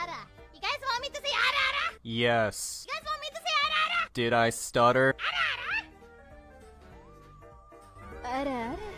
ara. You guys want me to say ara ara? Yes. You guys want me to say ara ara? Did I stutter? Ara ara? Ara ara.